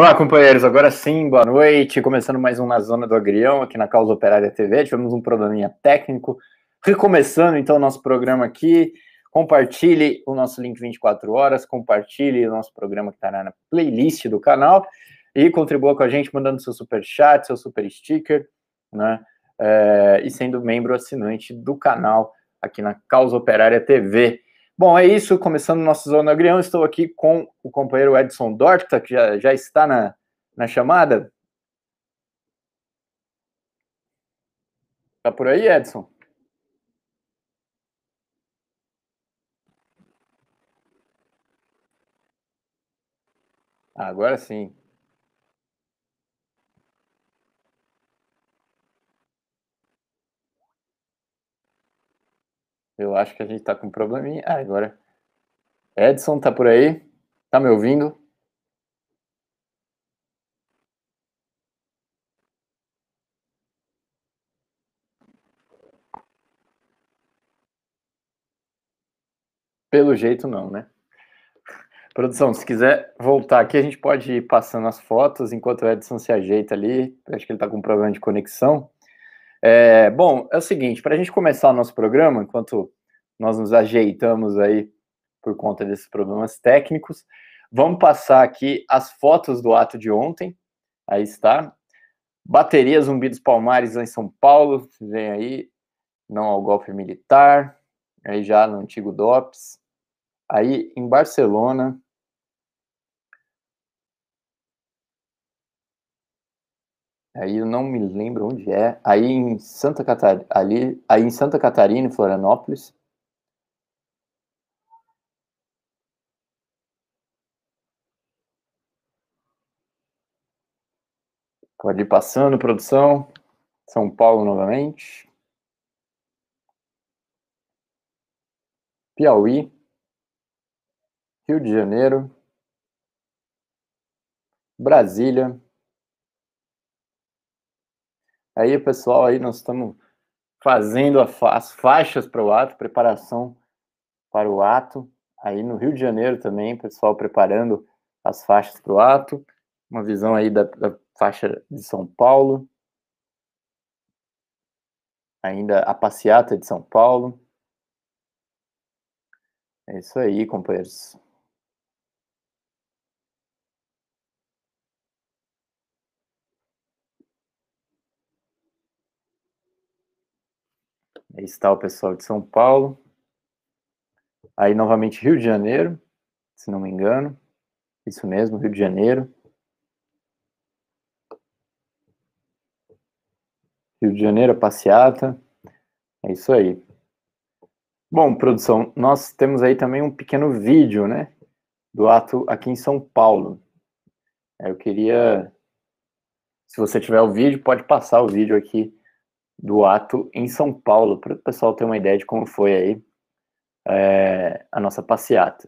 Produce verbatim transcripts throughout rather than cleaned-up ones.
Olá, companheiros, agora sim, boa noite, começando mais um Na Zona do Agrião, aqui na Causa Operária T V, tivemos um probleminha técnico, recomeçando então o nosso programa aqui, compartilhe o nosso link vinte e quatro horas, compartilhe o nosso programa que está na playlist do canal, e contribua com a gente mandando seu superchat, seu super sticker, né, é, e sendo membro assinante do canal aqui na Causa Operária T V. Bom, é isso, começando o nosso Zona Agrião, estou aqui com o companheiro Edson Dorta, que já, já está na, na chamada. Tá por aí, Edson? Ah, agora sim. Eu acho que a gente está com um probleminha. Ah, agora. Edson, tá por aí? Tá me ouvindo? Pelo jeito não, né? Produção, se quiser voltar aqui, a gente pode ir passando as fotos enquanto o Edson se ajeita ali. Acho que ele está com um problema de conexão. É, bom, é o seguinte, para a gente começar o nosso programa, enquanto nós nos ajeitamos aí por conta desses problemas técnicos, vamos passar aqui as fotos do ato de ontem. Aí está. Bateria Zumbi dos Palmares em São Paulo, vem aí, não ao golpe militar, aí já no antigo DOPS. Aí em Barcelona, aí eu não me lembro onde é, aí em Santa Catarina, ali, aí em Santa Catarina, em Florianópolis. Pode ir passando, produção. São Paulo novamente. Piauí. Rio de Janeiro. Brasília. Aí, pessoal, aí nós estamos fazendo as faixas para o ato, preparação para o ato. Aí no Rio de Janeiro também, pessoal preparando as faixas para o ato. Uma visão aí da, da faixa de São Paulo. Ainda a passeata de São Paulo. É isso aí, companheiros. Aí está o pessoal de São Paulo. Aí novamente Rio de Janeiro, se não me engano. Isso mesmo, Rio de Janeiro. Rio de Janeiro, a passeata. É isso aí. Bom, produção, nós temos aí também um pequeno vídeo, né, do ato aqui em São Paulo. Eu queria, se você tiver o vídeo, pode passar o vídeo aqui do ato em São Paulo, para o pessoal ter uma ideia de como foi aí é, a nossa passeata.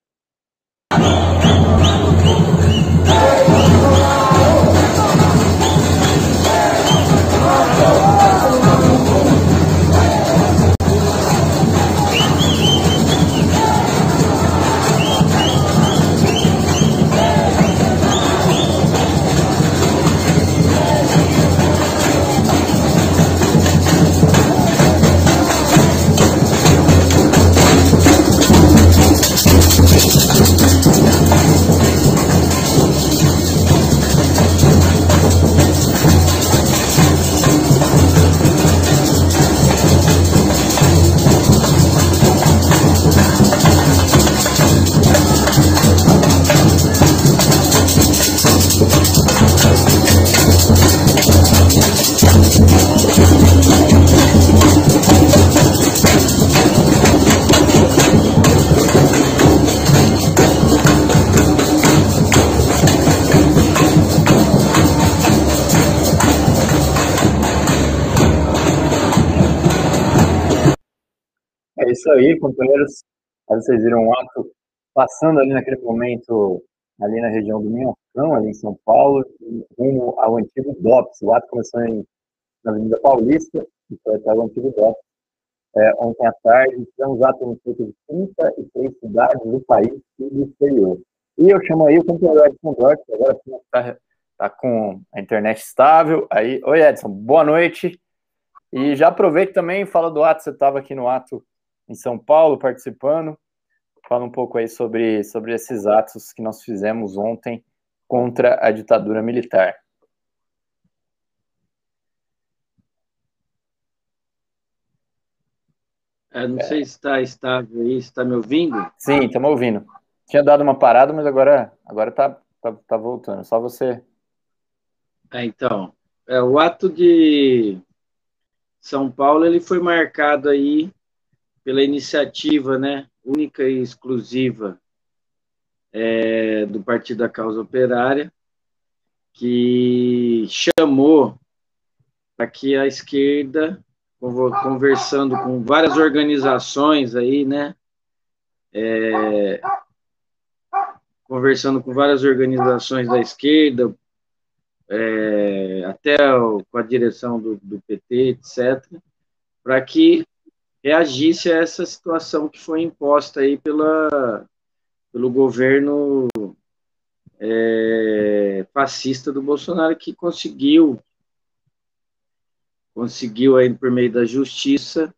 É isso aí, companheiros. Aí vocês viram um ato passando ali naquele momento, ali na região do Minhocão, ali em São Paulo, rumo ao antigo DOPS. O ato começou em, na Avenida Paulista e foi até o antigo DOPS. É, ontem à tarde, tivemos atos em cerca de trinta e três cidades do país e do exterior. E eu chamo aí o companheiro Edson Dortes, agora está tá com a internet estável. Aí, oi Edson, boa noite. E já aproveito também, fala do ato, você estava aqui no ato em São Paulo participando. Fala um pouco aí sobre, sobre esses atos que nós fizemos ontem contra a ditadura militar. Eu não é. sei se está estável aí, se está me ouvindo? Sim, estamos ouvindo. Tinha dado uma parada, mas agora agora tá, tá, tá voltando. Só você. É, então, é, o ato de São Paulo ele foi marcado aí pela iniciativa, né, única e exclusiva é, do Partido da Causa Operária, que chamou para que a esquerda, conversando com várias organizações aí, né, é, conversando com várias organizações da esquerda, é, até o, com a direção do, do P T, etcétera, para que reagisse a essa situação que foi imposta aí pela, pelo governo é, fascista do Bolsonaro, que conseguiu, conseguiu aí por meio da justiça,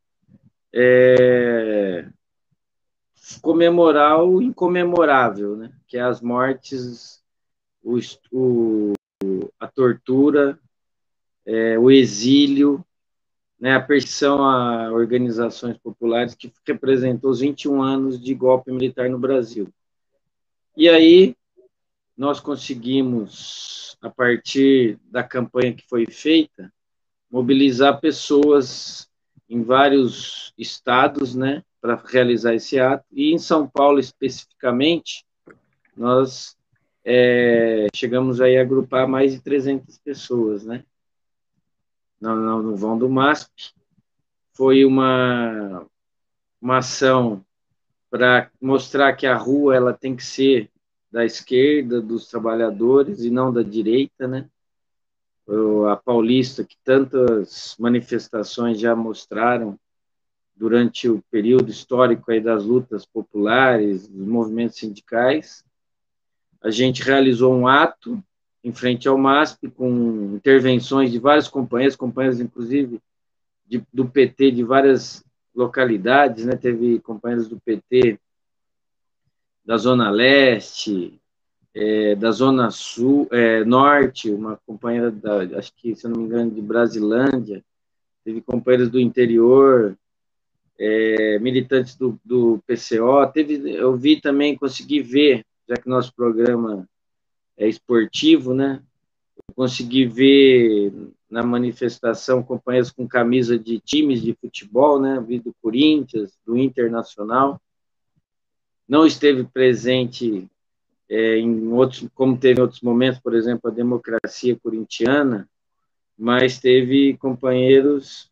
é, comemorar o incomemorável, né? Que é as mortes, o, o, a tortura, é, o exílio, né, a perseguição a organizações populares, que representou os vinte e um anos de golpe militar no Brasil. E aí nós conseguimos, a partir da campanha que foi feita, mobilizar pessoas em vários estados, né, para realizar esse ato. E em São Paulo, especificamente, nós é, chegamos aí a agrupar mais de trezentas pessoas, né, no, no, no vão do MASP. Foi uma, uma ação para mostrar que a rua ela tem que ser da esquerda, dos trabalhadores, e não da direita, né? A Paulista, que tantas manifestações já mostraram durante o período histórico aí das lutas populares, dos movimentos sindicais. A gente realizou um ato em frente ao MASP, com intervenções de vários companheiros, companheiros, inclusive, de, do P T de várias localidades, né? Teve companheiros do P T da Zona Leste, é, da Zona Sul, é, Norte, uma companheira, da, acho que, se eu não me engano, de Brasilândia, teve companheiros do interior, é, militantes do, do P C O, teve, eu vi também, consegui ver, já que nosso programa é esportivo, né, eu consegui ver na manifestação companheiros com camisa de times de futebol, né, vi do Corinthians, do Internacional, não esteve presente é, em outros, como teve em outros momentos, por exemplo, a democracia corintiana, mas teve companheiros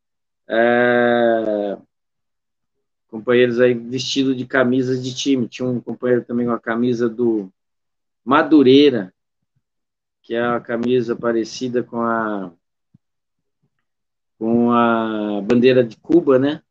é, companheiros aí vestidos de camisas de time. Tinha um companheiro também com a camisa do Madureira, que é a camisa parecida com a com a bandeira de Cuba, né?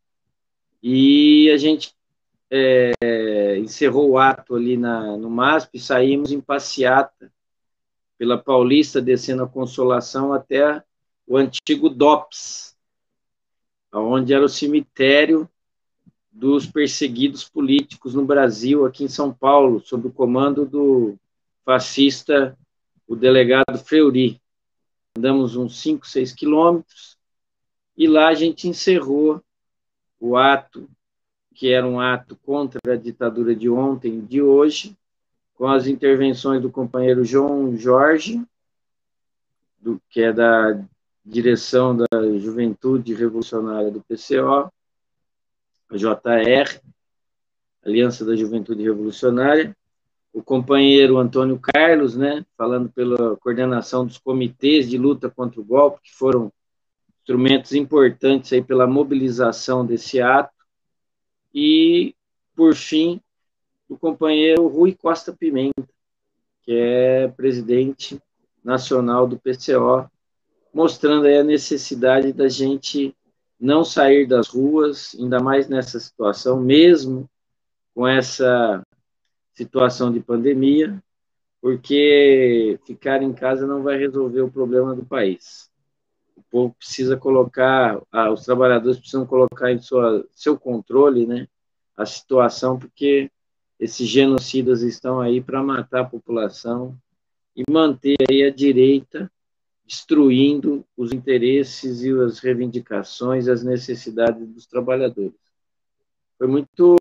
E a gente é, encerrou o ato ali na, no MASP e saímos em passeata pela Paulista, descendo a Consolação até o antigo D O P S, onde era o cemitério dos perseguidos políticos no Brasil, aqui em São Paulo, sob o comando do fascista, o delegado Fleury. Andamos uns cinco, seis quilômetros, e lá a gente encerrou o ato, que era um ato contra a ditadura de ontem e de hoje, com as intervenções do companheiro João Jorge, do, que é da direção da Juventude Revolucionária do P C O, a J R, Aliança da Juventude Revolucionária, o companheiro Antônio Carlos, né, falando pela coordenação dos comitês de luta contra o golpe, que foram instrumentos importantes aí pela mobilização desse ato, e, por fim, o companheiro Rui Costa Pimenta, que é presidente nacional do P C O, mostrando aí a necessidade da gente não sair das ruas, ainda mais nessa situação, mesmo com essa situação de pandemia, porque ficar em casa não vai resolver o problema do país. O povo precisa colocar, ah, os trabalhadores precisam colocar em sua, seu controle, né, a situação, porque esses genocidas estão aí para matar a população e manter aí a direita destruindo os interesses e as reivindicações, as necessidades dos trabalhadores. Foi muito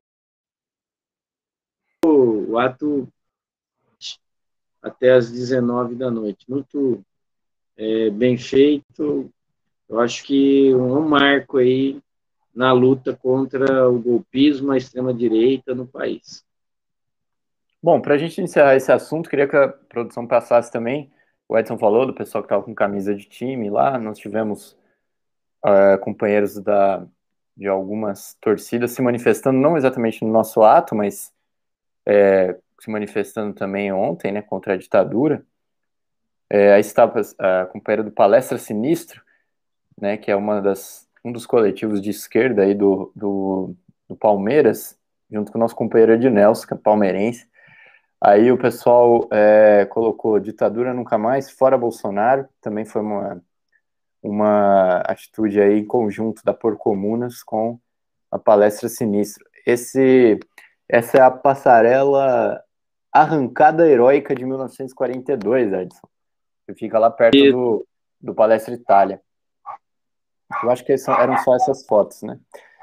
o ato até às dezenove da noite, muito é, bem feito. Eu acho que um marco aí na luta contra o golpismo, a extrema-direita no país. Bom, para a gente encerrar esse assunto, queria que a produção passasse também, o Edson falou do pessoal que estava com camisa de time lá, nós tivemos uh, companheiros da, de algumas torcidas se manifestando, não exatamente no nosso ato, mas é, se manifestando também ontem, né, contra a ditadura. É, aí estava a companheira do Palestra Sinistro, né, que é uma das, um dos coletivos de esquerda aí do, do, do Palmeiras, junto com o nosso companheiro Ednelson, que é palmeirense. Aí o pessoal é, colocou ditadura nunca mais, fora Bolsonaro, também foi uma, uma atitude aí em conjunto da Porcomunas com a Palestra Sinistro. Esse, essa é a passarela Arrancada Heróica de mil novecentos e quarenta e dois, Edson, que fica lá perto do, do Palestra Itália. Eu acho que eram só essas fotos, né?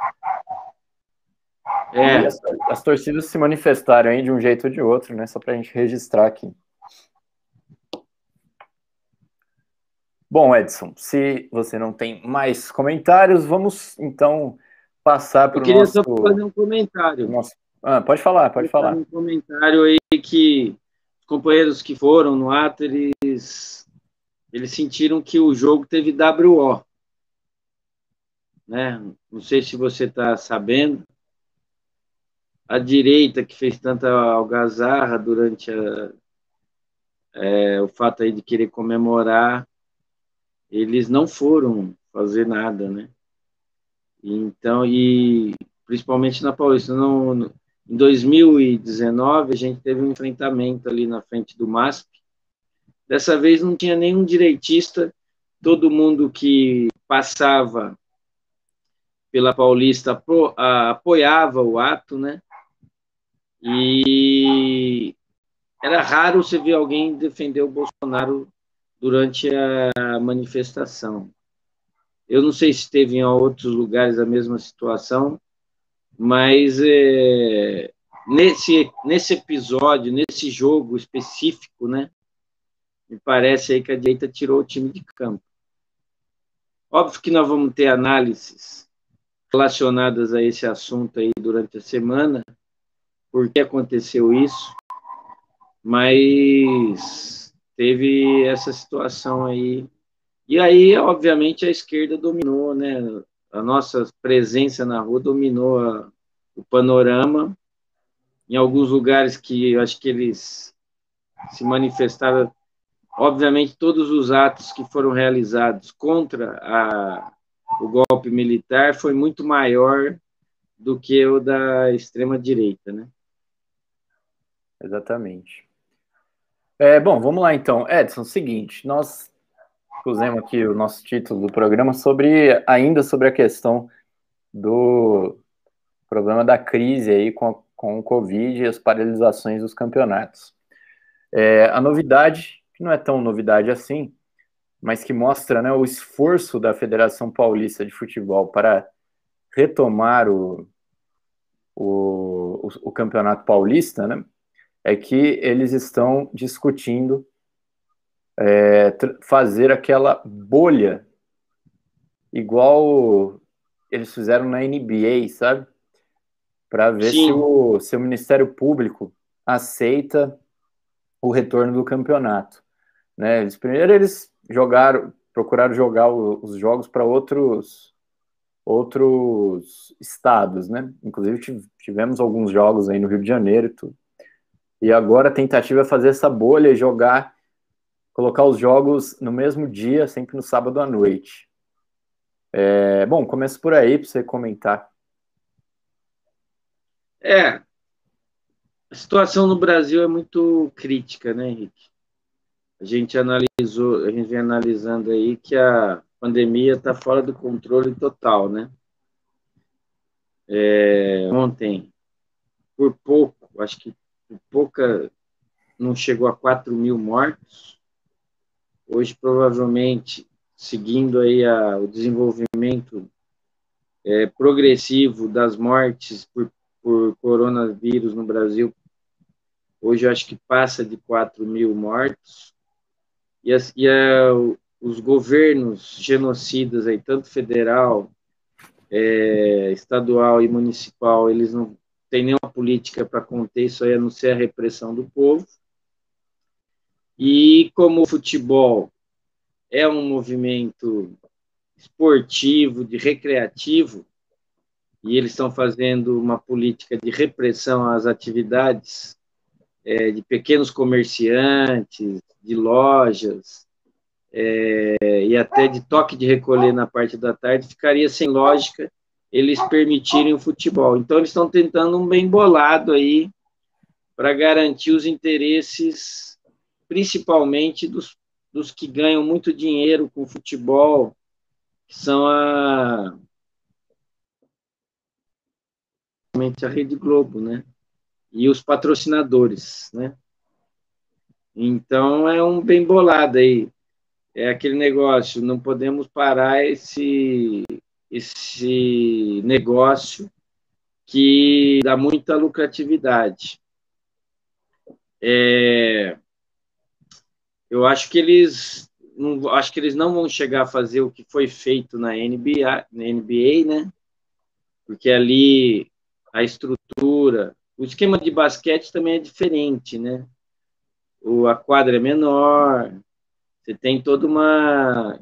É. E as, as torcidas se manifestaram aí de um jeito ou de outro, né? Só para a gente registrar aqui. Bom, Edson, se você não tem mais comentários, vamos então passar para o nosso... Eu queria só fazer um comentário. Nosso... Ah, pode falar, pode falar. Um comentário aí que os companheiros que foram no ato, eles, eles sentiram que o jogo teve W O. Né? Não sei se você está sabendo. A direita, que fez tanta algazarra durante a, é, o fato aí de querer comemorar, eles não foram fazer nada, né? Então, e principalmente na Paulista, não, no, em dois mil e dezenove a gente teve um enfrentamento ali na frente do MASP. Dessa vez não tinha nenhum direitista, todo mundo que passava pela Paulista apo, a, apoiava o ato, né? E era raro você ver alguém defender o Bolsonaro durante a manifestação. Eu não sei se teve em outros lugares a mesma situação, mas é, nesse, nesse episódio, nesse jogo específico, né, me parece aí que a direita tirou o time de campo. Óbvio que nós vamos ter análises relacionadas a esse assunto aí durante a semana, por que aconteceu isso, mas teve essa situação aí. E aí, obviamente, a esquerda dominou, né? A nossa presença na rua dominou a, o panorama. Em alguns lugares que eu acho que eles se manifestaram, obviamente, todos os atos que foram realizados contra a, o golpe militar foi muito maior do que o da extrema-direita, né? Exatamente. É, bom, vamos lá então. Edson, seguinte, nós pusemos aqui o nosso título do programa sobre, ainda sobre a questão do problema da crise aí com, a, com o Covid e as paralisações dos campeonatos. É, a novidade, que não é tão novidade assim, mas que mostra, né, o esforço da Federação Paulista de Futebol para retomar o, o, o, o Campeonato Paulista, né, é que eles estão discutindo é, fazer aquela bolha igual eles fizeram na N B A, sabe? Para ver se o, se o Ministério Público aceita o retorno do campeonato. Né? Eles, primeiro eles jogaram, procuraram jogar o, os jogos para outros outros estados, né? Inclusive tivemos alguns jogos aí no Rio de Janeiro e tudo. E agora a tentativa é fazer essa bolha e jogar, colocar os jogos no mesmo dia, sempre no sábado à noite. É, bom, começo por aí para você comentar. É, A situação no Brasil é muito crítica, né, Henrique? A gente analisou, a gente vem analisando aí que a pandemia está fora do controle total, né? É, ontem, por pouco, acho que por pouca, não chegou a quatro mil mortos. Hoje, provavelmente, seguindo aí a, o desenvolvimento é, progressivo das mortes por, por coronavírus no Brasil, hoje eu acho que passa de quatro mil mortos. E, as, e a, os governos genocidas, aí, tanto federal, é, estadual e municipal, eles não têm nenhuma política para conter isso aí, a não ser a repressão do povo. E como o futebol é um movimento esportivo, de recreativo, e eles estão fazendo uma política de repressão às atividades é, de pequenos comerciantes, de lojas, é, e até de toque de recolher na parte da tarde, ficaria sem lógica eles permitirem o futebol. Então, eles estão tentando um bem bolado aí para garantir os interesses, principalmente dos, dos que ganham muito dinheiro com o futebol, que são a, a Rede Globo, né? E os patrocinadores, né? Então, é um bem bolado aí. É aquele negócio, não podemos parar esse, esse negócio que dá muita lucratividade. É, eu acho que eles não, acho que eles não vão chegar a fazer o que foi feito na N B A, na N B A, né? Porque ali a estrutura, o esquema de basquete também é diferente, né? O, a quadra é menor, você tem toda uma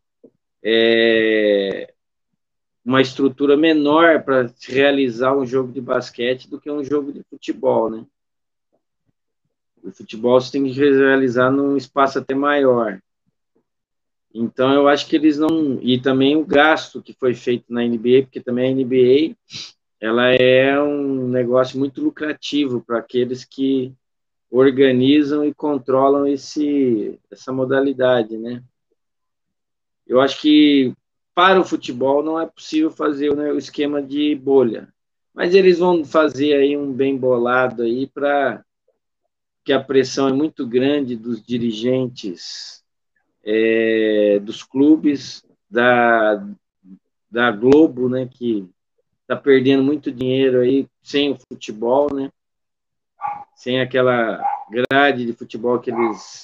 é, uma estrutura menor para se realizar um jogo de basquete do que um jogo de futebol, né? O futebol você tem que realizar num espaço até maior. Então, eu acho que eles não... E também o gasto que foi feito na N B A, porque também a N B A ela é um negócio muito lucrativo para aqueles que organizam e controlam esse, essa modalidade, né? Eu acho que para o futebol não é possível fazer, né, o esquema de bolha, mas eles vão fazer aí um bem bolado aí para que a pressão é muito grande dos dirigentes é, dos clubes, da, da Globo, né, que está perdendo muito dinheiro aí sem o futebol, né, sem aquela grade de futebol que eles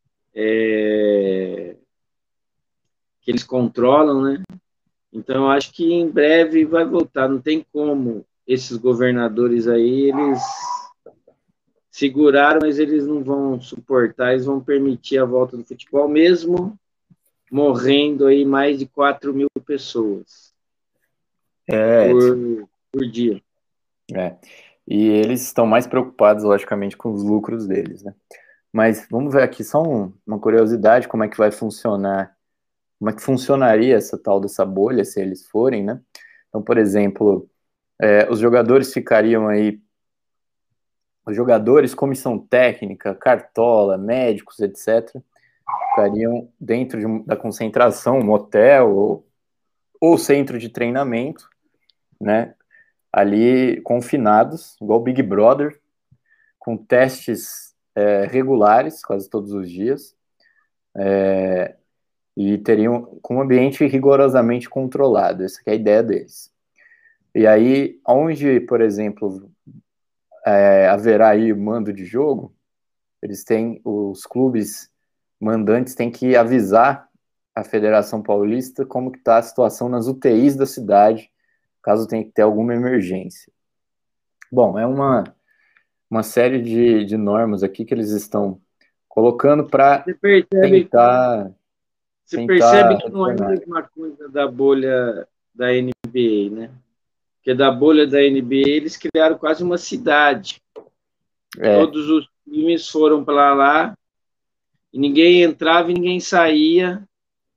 é, que eles controlam, né? Então, eu acho que em breve vai voltar. Não tem como esses governadores aí, eles seguraram, mas eles não vão suportar, eles vão permitir a volta do futebol, mesmo morrendo aí mais de quatro mil pessoas É, por, por dia. é. E eles estão mais preocupados, logicamente, com os lucros deles, né? Mas vamos ver aqui só um, uma curiosidade, como é que vai funcionar, como é que funcionaria essa tal dessa bolha, se eles forem, né? Então, por exemplo, é, os jogadores ficariam aí, os jogadores, comissão técnica, cartola, médicos, etcétera, ficariam dentro de, da concentração, um hotel ou, ou centro de treinamento, né? Ali confinados, igual Big Brother, com testes é, regulares, quase todos os dias, é, e teriam com um ambiente rigorosamente controlado. Essa é a ideia deles. E aí, onde, por exemplo, é, haverá aí mando de jogo, eles têm, os clubes mandantes têm que avisar a Federação Paulista como que está a situação nas U T Is da cidade, caso tenha que ter alguma emergência. Bom, é uma, uma série de, de normas aqui que eles estão colocando para tentar, Você percebe tentar que não é a retornar. mesma coisa da bolha da N B A, né? Porque da bolha da N B A eles criaram quase uma cidade. É, Todos os times foram para lá e ninguém entrava e ninguém saía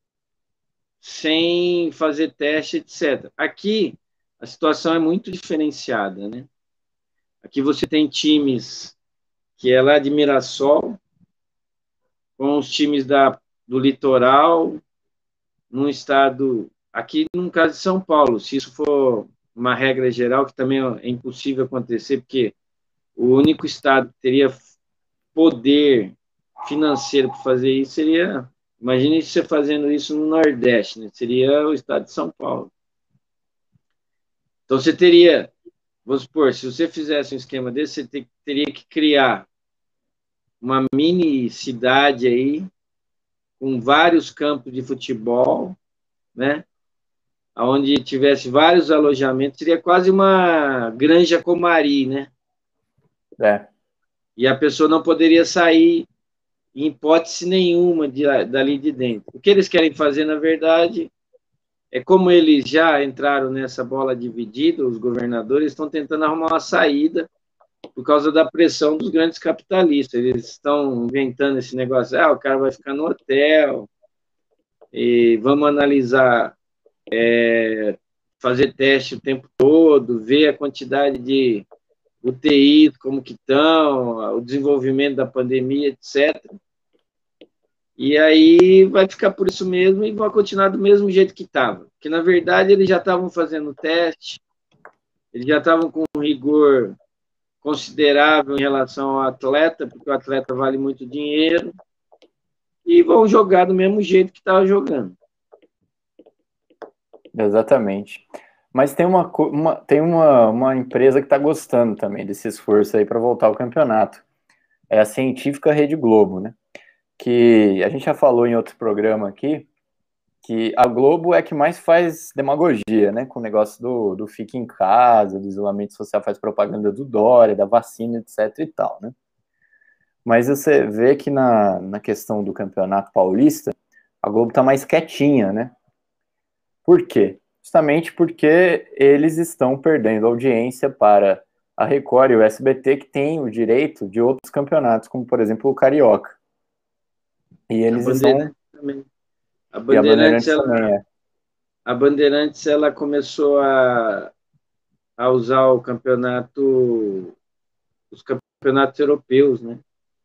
sem fazer teste, etcétera. Aqui a situação é muito diferenciada, né? Aqui você tem times que é lá de Mirassol, com os times da, do litoral, num estado, aqui no caso de São Paulo, se isso for uma regra geral, que também é impossível acontecer, porque o único estado que teria poder financeiro para fazer isso seria, imagine você fazendo isso no Nordeste, né? Seria o estado de São Paulo. Então você teria, vamos supor, se você fizesse um esquema desse, você te, teria que criar uma mini cidade aí, com vários campos de futebol, né? Onde tivesse vários alojamentos, seria quase uma granja comari, né? É. E a pessoa não poderia sair em hipótese nenhuma de, dali de dentro. O que eles querem fazer, na verdade, é como eles já entraram nessa bola dividida, os governadores estão tentando arrumar uma saída por causa da pressão dos grandes capitalistas. Eles estão inventando esse negócio, ah, o cara vai ficar no hotel, e vamos analisar, é, fazer teste o tempo todo, ver a quantidade de U T I, como que estão, o desenvolvimento da pandemia, etcétera. E aí vai ficar por isso mesmo e vai continuar do mesmo jeito que estava. Porque, na verdade, eles já estavam fazendo teste, eles já estavam com um rigor considerável em relação ao atleta, porque o atleta vale muito dinheiro, e vão jogar do mesmo jeito que estava jogando. Exatamente. Mas tem uma, uma, tem uma, uma empresa que está gostando também desse esforço aí para voltar ao campeonato. É a Científica Rede Globo, né? Que a gente já falou em outro programa aqui, que a Globo é que mais faz demagogia, né? Com o negócio do, do fique em casa, do isolamento social, faz propaganda do Dória, da vacina, etc e tal, né? Mas você vê que na, na questão do Campeonato Paulista, a Globo tá mais quietinha, né? Por quê? Justamente porque eles estão perdendo audiência para a Record e o S B T, que têm o direito de outros campeonatos, como, por exemplo, o Carioca. E eles a estão... Também. A E a Bandeirantes, Bandeirantes ela, também é. a Bandeirantes, ela começou a, a usar o campeonato, os campeonatos europeus, né?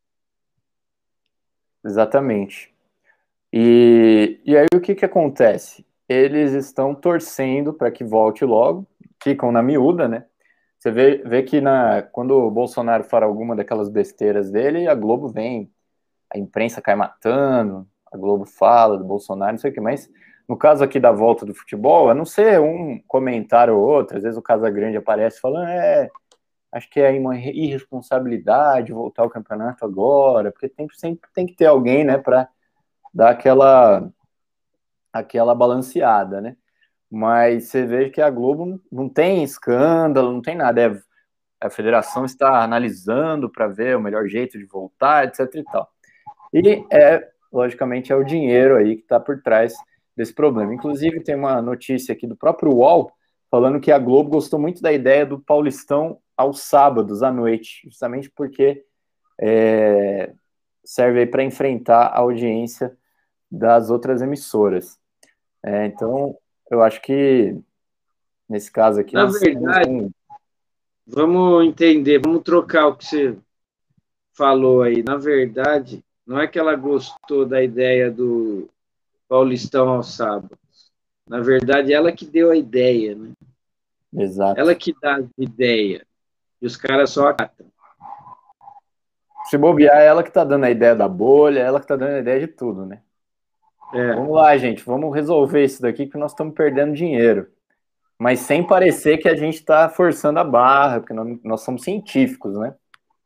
Exatamente. E, e aí o que que acontece? Eles estão torcendo para que volte logo, ficam na miúda, né? Você vê, vê que na, quando o Bolsonaro fala alguma daquelas besteiras dele, a Globo vem, a imprensa cai matando, a Globo fala do Bolsonaro, não sei o que, mas no caso aqui da volta do futebol, a não ser um comentário ou outro, às vezes o Casagrande aparece falando, é, acho que é uma irresponsabilidade voltar ao campeonato agora, porque tem, sempre tem que ter alguém, né, para dar aquela, aquela balanceada, né? Mas você vê que a Globo não tem escândalo, não tem nada, é, a federação está analisando para ver o melhor jeito de voltar, etc e tal. E, é, logicamente, é o dinheiro aí que está por trás desse problema. Inclusive, tem uma notícia aqui do próprio U O L falando que a Globo gostou muito da ideia do Paulistão aos sábados à noite, justamente porque é, serve aí para enfrentar a audiência das outras emissoras. É, então, eu acho que, nesse caso aqui, Na nós temos verdade, um... vamos entender, vamos trocar o que você falou aí. Na verdade, não é que ela gostou da ideia do Paulistão ao sábado. Na verdade, ela que deu a ideia, né? Exato. Ela que dá a ideia. E os caras só acatam. Se bobear, é ela que tá dando a ideia da bolha, é ela que tá dando a ideia de tudo, né? É. Vamos lá, gente, vamos resolver isso daqui que nós estamos perdendo dinheiro. Mas sem parecer que a gente está forçando a barra, porque nós, nós somos científicos, né?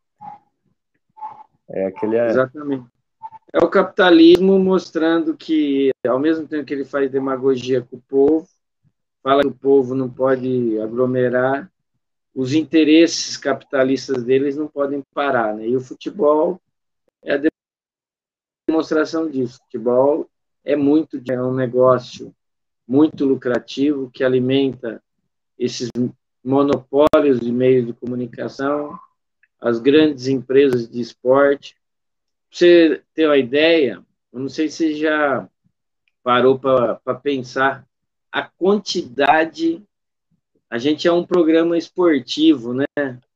É aquele... Exatamente. É o capitalismo mostrando que, ao mesmo tempo que ele faz demagogia com o povo, fala que o povo não pode aglomerar, os interesses capitalistas deles não podem parar, né? E o futebol é a demonstração disso. O futebol é muito, é um negócio muito lucrativo que alimenta esses monopólios de meios de comunicação, as grandes empresas de esporte. Pra você ter uma ideia, eu não sei se você já parou para pensar a quantidade. A gente é um programa esportivo, né?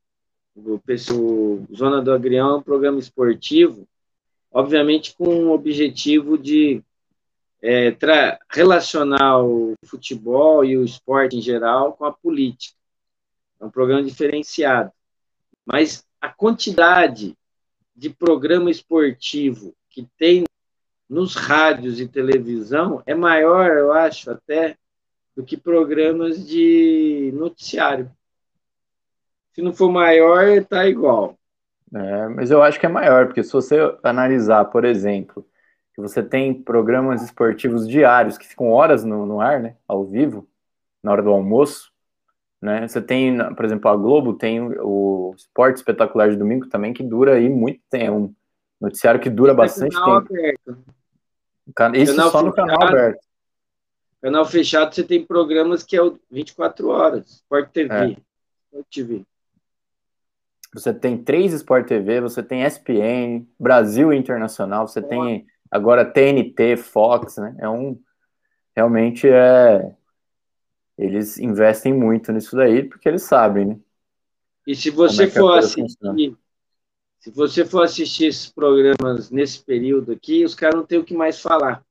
o, o Zona do Agrião é um programa esportivo, obviamente com o objetivo de é, relacionar o futebol e o esporte em geral com a política. É um programa diferenciado. Mas a quantidade de programa esportivo que tem nos rádios e televisão é maior, eu acho, até, do que programas de noticiário. Se não for maior, está igual. É, mas eu acho que é maior, porque se você analisar, por exemplo, que você tem programas esportivos diários que ficam horas no, no ar, né, ao vivo, na hora do almoço, né, você tem, por exemplo, a Globo tem o Esporte Espetacular de domingo também, que dura aí muito tempo, um noticiário que dura bastante canal tempo. Aberto. Isso canal só fechado, no canal aberto. Canal fechado, você tem programas que é o vinte e quatro horas, Sport T V. É. Sport T V. Você tem três Sport T V, você tem S P N, Brasil Internacional, você tem agora T N T, Fox, né? É um, realmente é, eles investem muito nisso daí, porque eles sabem, né? E se você é for assistir, se você for assistir esses programas nesse período aqui, os caras não têm o que mais falar.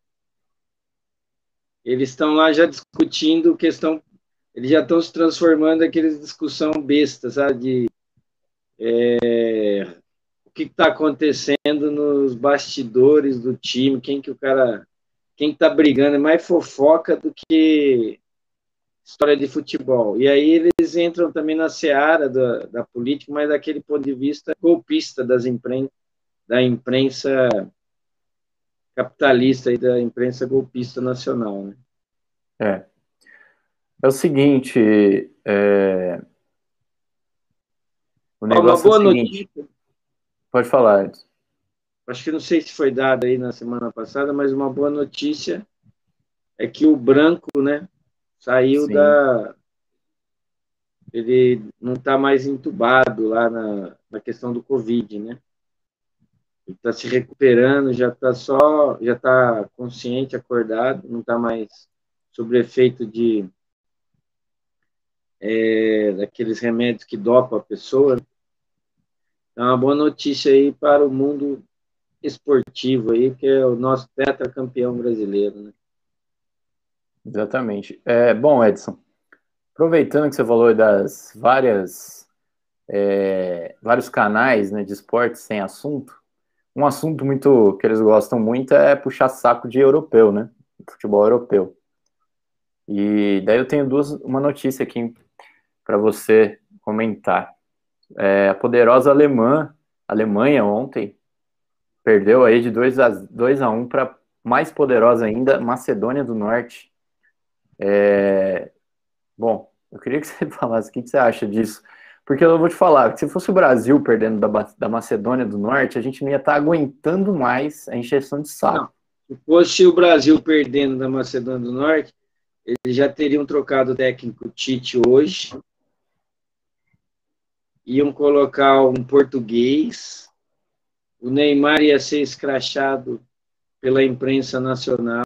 Eles estão lá já discutindo questão, eles já estão se transformando naqueles discussão besta, sabe? De, é, o que está acontecendo nos bastidores do time, quem que o cara, quem está brigando, é mais fofoca do que história de futebol. E aí eles entram também na seara da, da política, mas daquele ponto de vista golpista das impren da imprensa capitalista e da imprensa golpista nacional, né? É. É o seguinte, é... o negócio é o seguinte. Notícia, pode falar, Edson. Acho que não sei se foi dado aí na semana passada, mas uma boa notícia é que o Branco, né, saiu Sim. da... Ele não está mais entubado lá na, na questão do Covid, né? Ele está se recuperando, já está só, já está consciente, acordado, não está mais sob efeito de é, daqueles remédios que dopam a pessoa. É uma boa notícia aí para o mundo esportivo aí, que é o nosso tetracampeão brasileiro, né? Exatamente. É, bom, Edson, aproveitando que você falou das várias é, vários canais, né, de esportes sem assunto, um assunto muito que eles gostam muito é puxar saco de europeu, né? Futebol europeu. E daí eu tenho duas, uma notícia aqui para você comentar. É, a poderosa alemã, Alemanha ontem perdeu aí de dois a um para mais poderosa ainda, Macedônia do Norte. É, bom, eu queria que você falasse o que você acha disso. Porque eu vou te falar, se fosse o Brasil perdendo da, da Macedônia do Norte, a gente não ia estar aguentando mais a encheção de saco. Não. Se fosse o Brasil perdendo da Macedônia do Norte, eles já teriam trocado o técnico Tite hoje, iam colocar um português, o Neymar ia ser escrachado pela imprensa nacional,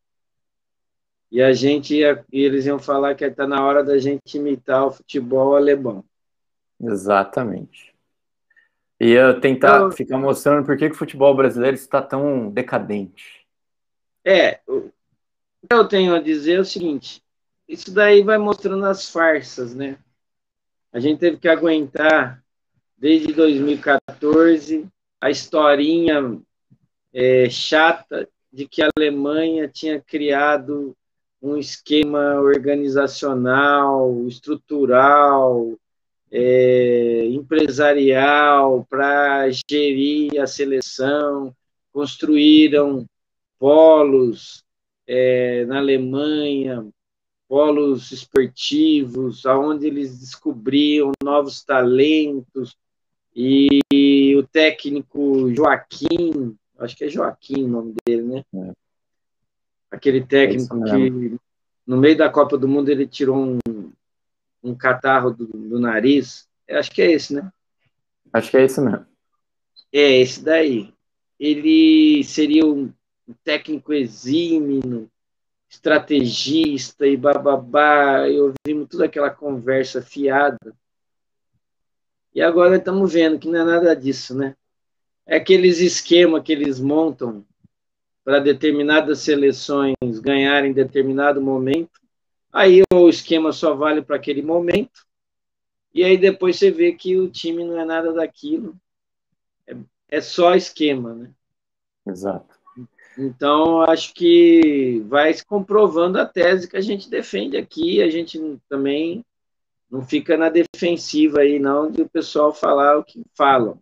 e a gente ia, e eles iam falar que está na hora da gente imitar o futebol alemão. Exatamente. E eu tentar eu, ficar mostrando por que, que o futebol brasileiro está tão decadente. É, o que eu tenho a dizer é o seguinte, isso daí vai mostrando as farsas, né? A gente teve que aguentar, desde dois mil e quatorze, a historinha é, chata de que a Alemanha tinha criado um esquema organizacional, estrutural, é, empresarial para gerir a seleção, construíram polos é, na Alemanha, polos esportivos, onde eles descobriam novos talentos, e o técnico Joaquim, acho que é Joaquim o nome dele, né? É. Aquele técnico é que, no meio da Copa do Mundo, ele tirou um, um catarro do, do nariz. Eu acho que é esse, né? Acho que é esse mesmo. É, esse daí. Ele seria um técnico exímio, estrategista e bababá. E ouvimos toda aquela conversa fiada. E agora estamos vendo que não é nada disso, né? É aqueles esquemas que eles montam para determinadas seleções ganharem em determinado momento. Aí o esquema só vale para aquele momento. E aí depois você vê que o time não é nada daquilo. É, é só esquema, né? Exato. Então, acho que vai se comprovando a tese que a gente defende aqui. A gente também não fica na defensiva aí, não, de o pessoal falar o que falam.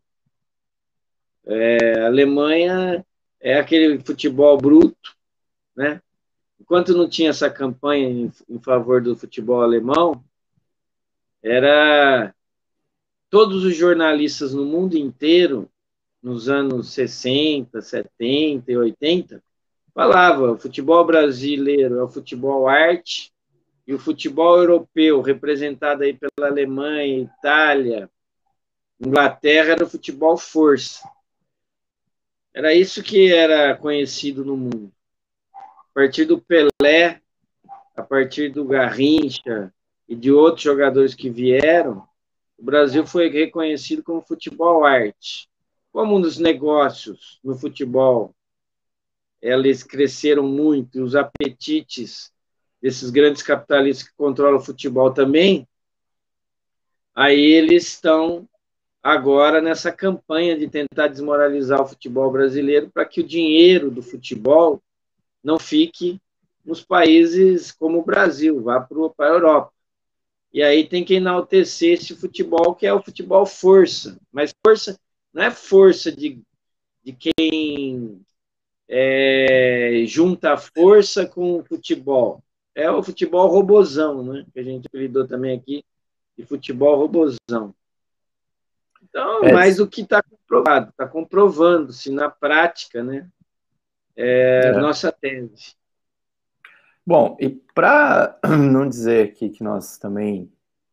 É, a Alemanha é aquele futebol bruto, né? Enquanto não tinha essa campanha em, em favor do futebol alemão, era todos os jornalistas no mundo inteiro, nos anos sessenta, setenta e oitenta, falava, o futebol brasileiro é o futebol arte e o futebol europeu, representado aí pela Alemanha, Itália, Inglaterra, era o futebol força. Era isso que era conhecido no mundo. A partir do Pelé, a partir do Garrincha e de outros jogadores que vieram, o Brasil foi reconhecido como futebol arte. Como nos negócios no futebol, eles cresceram muito, e os apetites desses grandes capitalistas que controlam o futebol também, aí eles estão agora nessa campanha de tentar desmoralizar o futebol brasileiro para que o dinheiro do futebol não fique nos países como o Brasil, vá para a Europa. E aí tem que enaltecer esse futebol, que é o futebol força. Mas força não é força de, de quem é, junta a força com o futebol. É o futebol robozão, né? Que a gente apelidou também aqui de futebol robozão. Então, É, mais do que está comprovado, está comprovando-se na prática, né? É, é. nossa tese. Bom, e para não dizer aqui que nós também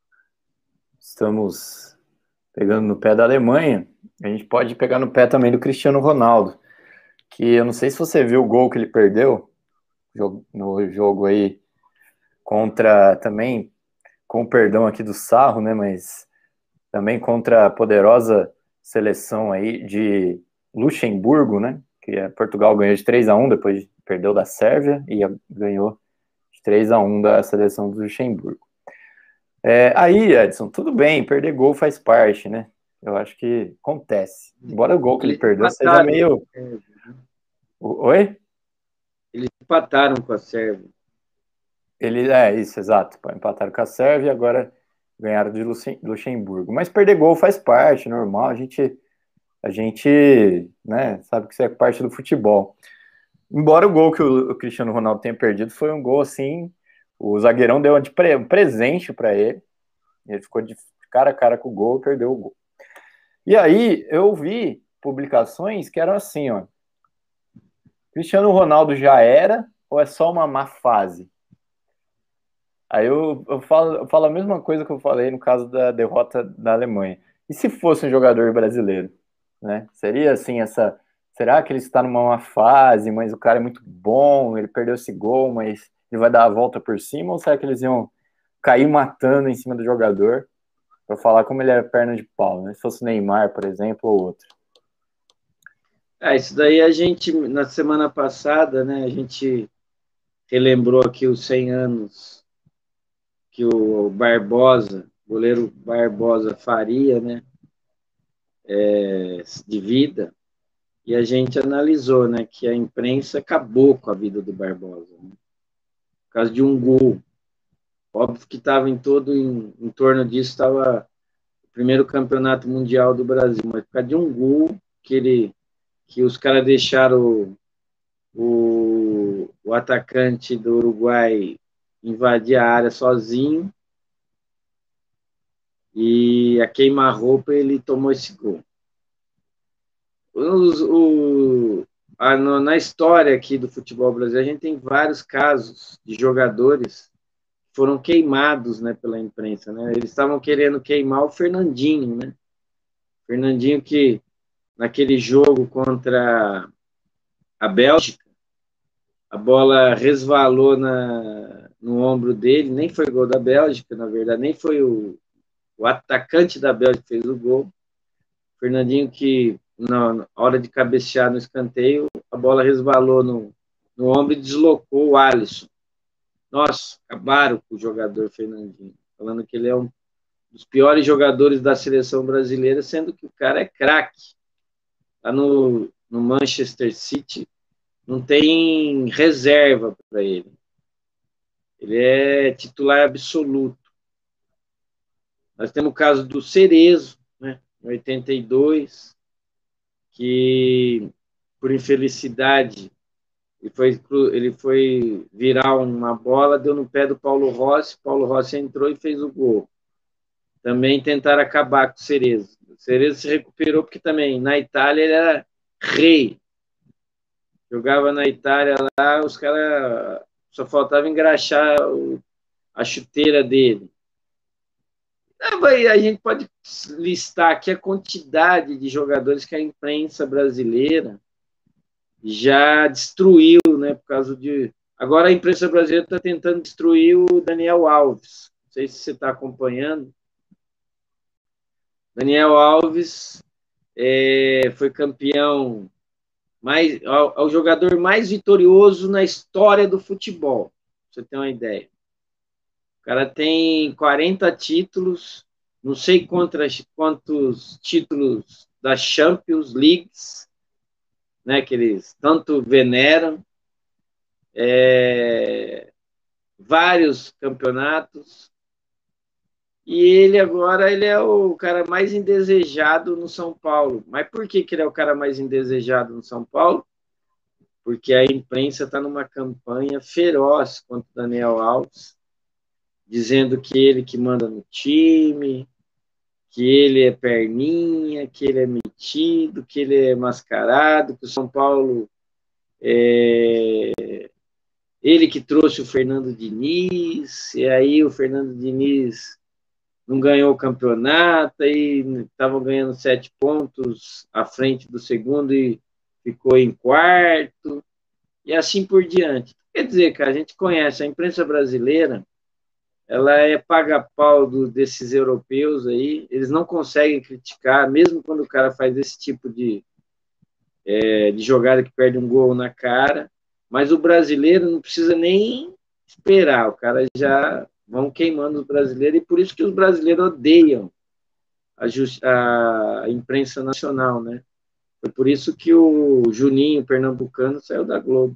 estamos pegando no pé da Alemanha, a gente pode pegar no pé também do Cristiano Ronaldo, que eu não sei se você viu o gol que ele perdeu no jogo aí contra também, com o perdão aqui do Sarro, né, mas também contra a poderosa seleção aí de Luxemburgo, né, que é, Portugal ganhou de três a um, depois perdeu da Sérvia e ganhou de três a um da seleção do Luxemburgo. É, aí, Edson, tudo bem, perder gol faz parte, né? Eu acho que acontece. Embora o gol que ele Eles perdeu seja empataram. meio... Oi? Eles empataram com a Sérvia. Ele, é, isso, exato. Empataram com a Sérvia e agora ganharam de Luxemburgo. Mas perder gol faz parte, normal. A gente, a gente né, sabe que isso é parte do futebol. Embora o gol que o, o Cristiano Ronaldo tenha perdido foi um gol assim, o zagueirão deu de pre, um presente para ele. Ele ficou de cara a cara com o gol e perdeu o gol. E aí eu vi publicações que eram assim, ó. Cristiano Ronaldo já era ou é só uma má fase? Aí eu, eu, falo, eu falo a mesma coisa que eu falei no caso da derrota da Alemanha. E se fosse um jogador brasileiro? Né? Seria assim, essa. Será que ele está numa má fase, mas o cara é muito bom, ele perdeu esse gol, mas ele vai dar a volta por cima? Ou será que eles iam cair matando em cima do jogador para falar como ele era perna de pau, né? Se fosse o Neymar, por exemplo, ou outro. Ah, isso daí a gente, na semana passada, né, a gente relembrou aqui os cem anos que o Barbosa, goleiro Barbosa faria, né, é, de vida, e a gente analisou, né, que a imprensa acabou com a vida do Barbosa, né, por causa de um gol. Óbvio que estava em todo, em, em torno disso, estava o primeiro campeonato mundial do Brasil, mas por causa de um gol que ele, que os caras deixaram o, o atacante do Uruguai invadir a área sozinho e a queima-roupa ele tomou esse gol. Os, o, a, no, na história aqui do futebol brasileiro, a gente tem vários casos de jogadores que foram queimados, né, pela imprensa. Né? Eles estavam querendo queimar o Fernandinho, né? Fernandinho que, naquele jogo contra a Bélgica, a bola resvalou na, no ombro dele, nem foi gol da Bélgica, na verdade, nem foi o, o atacante da Bélgica fez o gol. Fernandinho que, na hora de cabecear no escanteio, a bola resvalou no, no ombro e deslocou o Alisson. Nossa, acabaram com o jogador Fernandinho, falando que ele é um dos piores jogadores da seleção brasileira, sendo que o cara é craque. Lá no, no Manchester City, não tem reserva para ele. Ele é titular absoluto. Nós temos o caso do Cerezo, né, em oitenta e dois, que, por infelicidade, ele foi, ele foi virar uma bola, deu no pé do Paulo Rossi, Paulo Rossi entrou e fez o gol. Também tentaram acabar com o Cerezo. O Cerezo se recuperou porque também, na Itália, ele era rei. Jogava na Itália lá, os caras só faltava engraxar o, a chuteira dele. A gente pode listar aqui a quantidade de jogadores que a imprensa brasileira já destruiu, né, por causa de... Agora a imprensa brasileira está tentando destruir o Daniel Alves. Não sei se você está acompanhando. Daniel Alves é, foi campeão, mais, é o jogador mais vitorioso na história do futebol, pra você ter uma ideia. O cara tem quarenta títulos, não sei quantos, quantos títulos da Champions Leagues, né, que eles tanto veneram, é, vários campeonatos, e ele agora ele é o cara mais indesejado no São Paulo. Mas por que, que ele é o cara mais indesejado no São Paulo? Porque a imprensa está numa campanha feroz contra o Daniel Alves, dizendo que ele que manda no time, que ele é perninha, que ele é metido, que ele é mascarado, que o São Paulo é ele que trouxe o Fernando Diniz, e aí o Fernando Diniz não ganhou o campeonato, aí estavam ganhando sete pontos à frente do segundo e ficou em quarto, e assim por diante. Quer dizer, cara, a gente conhece a imprensa brasileira, ela é paga-pau do, desses europeus aí, eles não conseguem criticar, mesmo quando o cara faz esse tipo de, é, de jogada que perde um gol na cara, mas o brasileiro não precisa nem esperar, o cara já vão queimando os brasileiros, e por isso que os brasileiros odeiam a, just, a imprensa nacional, né? Foi por isso que o Juninho Pernambucano saiu da Globo.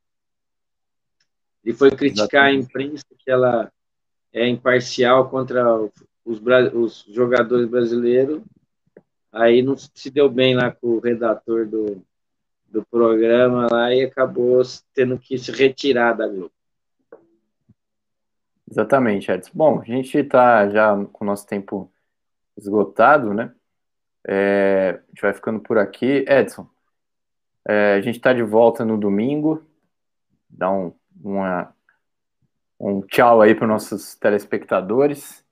Ele foi criticar Exatamente. A imprensa, que ela é imparcial contra os, os jogadores brasileiros, aí não se deu bem lá com o redator do, do programa lá e acabou tendo que se retirar da Globo. Exatamente, Edson. Bom, a gente está já com o nosso tempo esgotado, né? É, a gente vai ficando por aqui. Edson, é, a gente está de volta no domingo. Dá um, uma, um tchau aí para os nossos telespectadores.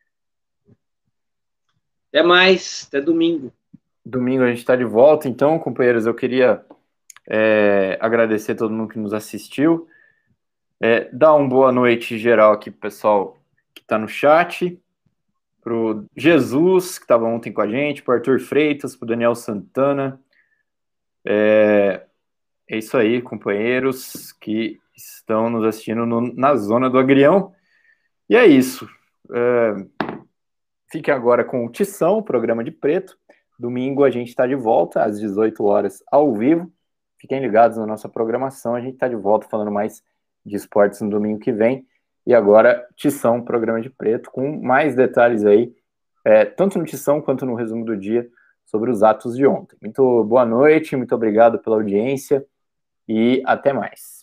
Até mais, até domingo. Domingo a gente está de volta. Então, companheiros, eu queria é, agradecer a todo mundo que nos assistiu. É, dar uma boa noite geral aqui pro pessoal que está no chat, pro Jesus, que estava ontem com a gente, pro Arthur Freitas, pro Daniel Santana. É, é isso aí, companheiros que estão nos assistindo no, na Zona do Agrião. E é isso. É, fique agora com o Tição, programa de preto. Domingo a gente está de volta às dezoito horas ao vivo. Fiquem ligados na nossa programação. A gente está de volta falando mais de esportes no domingo que vem. E agora, Tição, programa de preto, com mais detalhes aí, é, tanto no Tição quanto no resumo do dia, sobre os atos de ontem. Muito boa noite, muito obrigado pela audiência e até mais.